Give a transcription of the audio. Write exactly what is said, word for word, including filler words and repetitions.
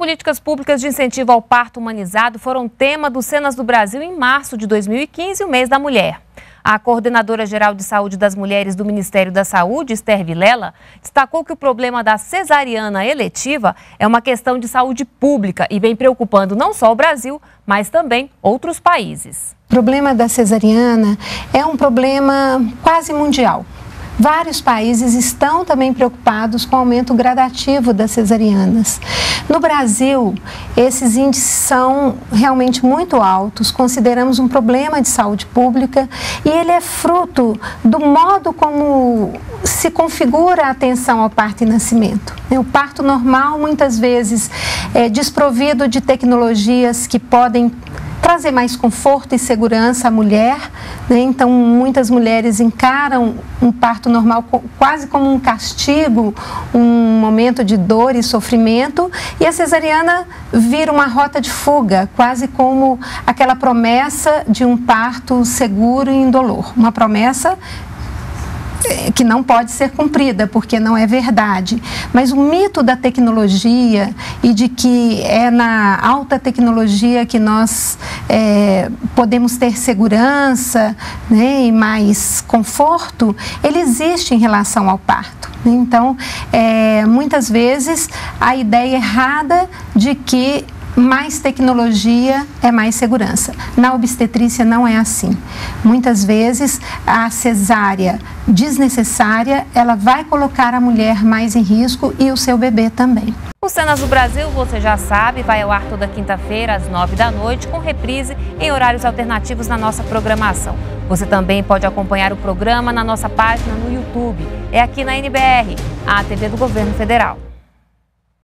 políticas públicas de incentivo ao parto humanizado foram tema do Cenas do Brasil em março de dois mil e quinze, o mês da mulher. A coordenadora geral de saúde das mulheres do Ministério da Saúde, Esther Vilela, destacou que o problema da cesariana eletiva é uma questão de saúde pública e vem preocupando não só o Brasil, mas também outros países. O problema da cesariana é um problema quase mundial. Vários países estão também preocupados com o aumento gradativo das cesarianas. No Brasil, esses índices são realmente muito altos, consideramos um problema de saúde pública e ele é fruto do modo como se configura a atenção ao parto e nascimento. O parto normal, muitas vezes, é desprovido de tecnologias que podem trazer mais conforto e segurança à mulher, né? Então muitas mulheres encaram um parto normal quase como um castigo, um momento de dor e sofrimento, e a cesariana vira uma rota de fuga, quase como aquela promessa de um parto seguro e indolor, uma promessa que não pode ser cumprida, porque não é verdade. Mas o mito da tecnologia e de que é na alta tecnologia que nós é, podemos ter segurança, né, e mais conforto, ele existe em relação ao parto. Então, é, muitas vezes, a ideia errada de que mais tecnologia é mais segurança. Na obstetrícia não é assim. Muitas vezes a cesárea desnecessária, ela vai colocar a mulher mais em risco e o seu bebê também. O Cenas do Brasil, você já sabe, vai ao ar toda quinta-feira às nove da noite, com reprise em horários alternativos na nossa programação. Você também pode acompanhar o programa na nossa página no YouTube. É aqui na N B R, a T V do Governo Federal.